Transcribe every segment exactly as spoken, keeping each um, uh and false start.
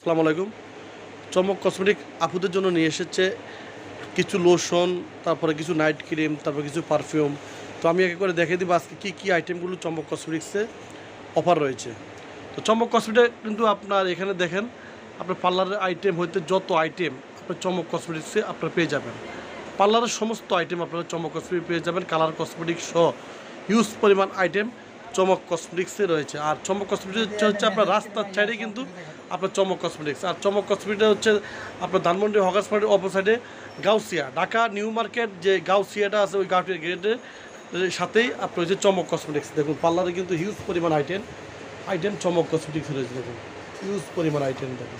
আসসালামু আলাইকুম। চমক কসমেটিক আপুদের জন্য নিয়ে এসেছে কিছু লোশন, তারপরে কিছু নাইট ক্রিম, তারপরে কিছু পারফিউম। তো আমি একে করে দেখিয়ে দিব আজকে কী কী আইটেমগুলো চমক কসমেটিক্সে অফার রয়েছে। তো চমক কসমেটিক কিন্তু আপনার এখানে দেখেন, আপনার পার্লারের আইটেম হইতে যত আইটেম আপনার চমক কসমেটিক্সে আপনারা পেয়ে যাবেন। পার্লারের সমস্ত আইটেম আপনারা চমক কসমেটিক পেয়ে যাবেন। কালার কসমেটিক সহ হিউজ পরিমাণ আইটেম চমক কসমেটিক্সে রয়েছে। আর চমক কসমেটিক্স হচ্ছে আপনার রাস্তার সাইডে কিন্তু আপনার চমক কসমেটিক্স। আর চমক কসমেটিক্স হচ্ছে আপনার ধানমন্ডি হকার্স মার্কেটের অপোসাইডে গাউসিয়া, ঢাকা নিউ মার্কেট যে গাউসিয়াটা আছে ওই গাউটির গেটের সাথেই আপনার হচ্ছে চমক কসমেটিক্স। দেখুন পার্লারে কিন্তু হিউজ পরিমাণ আইটেম আইটেম চমক কসমেটিক্স রয়েছে। দেখুন হিউজ পরিমাণ আইটেম দেখুন।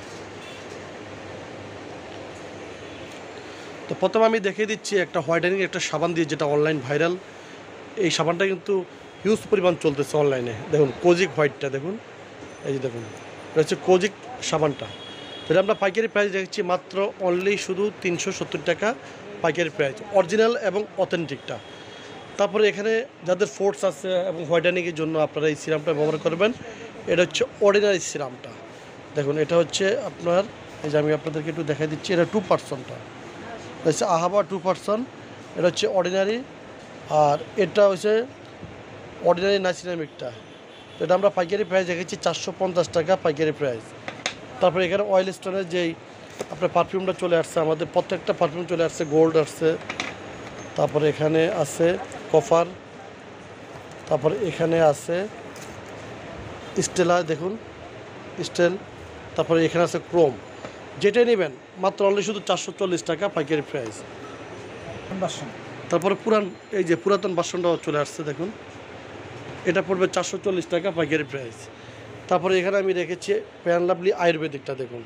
তো প্রথমে আমি দেখিয়ে দিচ্ছি একটা হোয়াইটেনিং একটা সাবান দিয়ে, যেটা অনলাইন ভাইরাল। এই সাবানটা কিন্তু হিউজ পরিমাণ চলতেছে অনলাইনে। দেখুন কোজিক হোয়াইটটা দেখুন, এই যে দেখুন এটা হচ্ছে কোজিক সাবানটা। যেটা আমরা পাইকারি প্রাইস রেখেছি মাত্র অনলি শুধু তিনশো সত্তর টাকা পাইকারি প্রাইস, অরিজিনাল এবং অথেন্টিকটা। তারপরে এখানে যাদের ফোর্স আছে এবং হোয়াইটেনিংয়ের জন্য আপনারা এই সিরামটা ব্যবহার করবেন। এটা হচ্ছে অর্ডিনারি সিরামটা। দেখুন এটা হচ্ছে আপনার, এই যে আমি আপনাদেরকে একটু দেখাই দিচ্ছি, এটা টু পার্সেন্টটা হচ্ছে আহাবা টু পার্সেন্ট। এটা হচ্ছে অর্ডিনারি, আর এটা হচ্ছে অর্ডিনারি নাইসিনামিকটা। তো এটা আমরা পাইকারি প্রাইস রেখেছি চারশো পঞ্চাশ টাকা পাইকারি প্রাইস। তারপরে এখানে অয়েল স্টোনের যেই আপনার পারফিউমটা চলে আসছে, আমাদের প্রত্যেকটা পারফিউম চলে আসছে, গোল্ড আসছে, তারপরে এখানে আছে কফার, তারপরে এখানে আছে স্টেলা, দেখুন স্টেল, তারপরে এখানে আছে ক্রোম। যেটাই নেবেন মাত্র অনলি শুধু চারশো চল্লিশ টাকা পাইকারি প্রাইস। তারপরে পুরান এই যে পুরাতন বাসনটাও চলে আসছে, দেখুন এটা পড়বে চারশো চল্লিশ টাকা পাইকারি প্রাইস। তারপরে এখানে আমি রেখেছি ফেয়ার লাভলি আয়ুর্বেদিকটা। দেখুন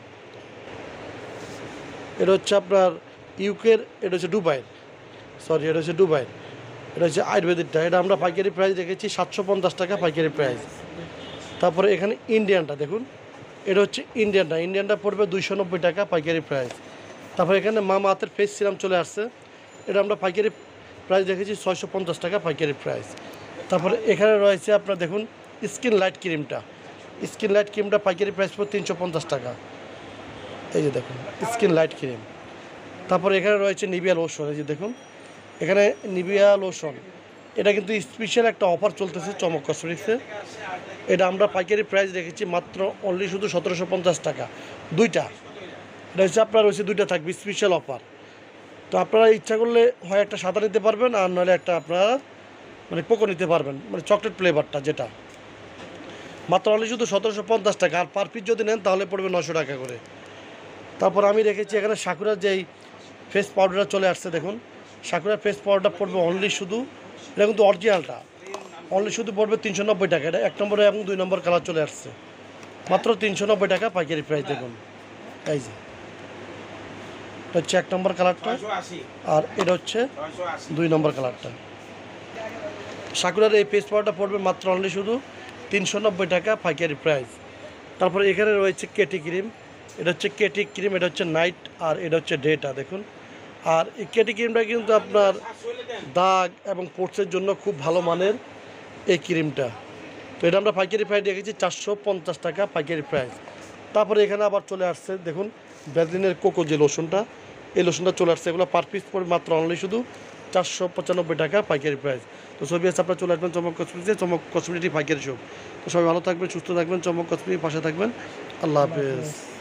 এটা হচ্ছে আপনার ইউকের, এটা হচ্ছে দুবাইয়ের, সরি এটা হচ্ছে দুবাইয়ের, এটা হচ্ছে আয়ুর্বেদিকটা। এটা আমরা পাইকারি প্রাইস রেখেছি সাতশো পঞ্চাশ টাকা পাইকারি প্রাইস। তারপরে এখানে ইন্ডিয়ানটা দেখুন, এটা হচ্ছে ইন্ডিয়ানটা, ইন্ডিয়ানটা পড়বে দুইশো নব্বই টাকা পাইকারি প্রাইস। তারপরে এখানে মামা আর্থের ফেস সিরাম চলে আসছে, এটা আমরা পাইকারি প্রাইস রেখেছি ছয়শো পঞ্চাশ টাকা পাইকারি প্রাইস। তারপরে এখানে রয়েছে আপনার দেখুন স্কিন লাইট ক্রিমটা, স্কিন লাইট ক্রিমটা পাইকারি প্রাইস পড়ে তিনশো পঞ্চাশ টাকা। এই যে দেখুন স্কিন লাইট ক্রিম। তারপরে এখানে রয়েছে নিভিয়া লোশন, এই যে দেখুন এখানে নিভিয়া লোশন, এটা কিন্তু স্পেশাল একটা অফার চলতেছে চমক কসমেটিক্সে। এটা আমরা পাইকারি প্রাইস রেখেছি মাত্র অনলি শুধু সতেরোশো পঞ্চাশ টাকা দুইটা। এটা হচ্ছে আপনার হচ্ছে দুইটা থাকবে স্পেশাল অফার। তো আপনারা ইচ্ছা করলে হয় একটা সাদা নিতে পারবেন, আর নাহলে একটা আপনারা মানে পোকো নিতে পারবেন, মানে চকলেট ফ্লেভারটা, যেটা মাত্র অনলি শুধু সতেরোশো পঞ্চাশ টাকা। আর পার পিস যদি নেন তাহলে পড়বে নশো টাকা করে। তারপর আমি রেখেছি এখানে সাকুরার যেই ফেস পাউডারটা চলে আসছে, দেখুন সাকুরার ফেস পাউডারটা পড়বে অনলি শুধু, এটা কিন্তু অরিজিনালটা, অনলি শুধু পড়বে তিনশো নব্বই টাকা। এটা এক নম্বরে এবং দুই নম্বর কালার চলে আসছে, মাত্র তিনশো নব্বই টাকা পাইকারি প্রাইস। দেখুন এই যে এটা হচ্ছে এক নম্বর কালারটা, আর এটা হচ্ছে দুই নম্বর কালারটা। সাকুরার এই পেস্ট পাউডারটা পড়বে মাত্র অনলি শুধু তিনশো নব্বই টাকা পাইকারি প্রাইস। তারপরে এখানে রয়েছে কেটি ক্রিম, এটা হচ্ছে কেটি ক্রিম, এটা হচ্ছে নাইট, আর এটা হচ্ছে ডেটা। দেখুন আর এই কেটি ক্রিমটা কিন্তু আপনার দাগ এবং পোর্টসের জন্য খুব ভালো মানের এই ক্রিমটা। তো এটা আমরা পাইকারি প্রাইস রেখেছি চারশো পঞ্চাশ টাকা পাইকারি প্রাইস। তারপরে এখানে আবার চলে আসছে দেখুন ভ্যাসলিনের কোকো যে লোশনটা, এই লোশনটা চলে আসছে, এগুলো পার পিস পড়বে মাত্র অনলি শুধু চারশো পঁচানব্বই টাকা পাইকারি প্রাইস। তো সবই আছে, আপনারা চলে আসবেন চমক কসমেটিক্সে, চমক কসমেটিক পাইকারি শপ। তো সবাই ভালো থাকবেন, সুস্থ থাকবেন, চমক কসমেটিক পাশে থাকবেন। আল্লাহ হাফেজ।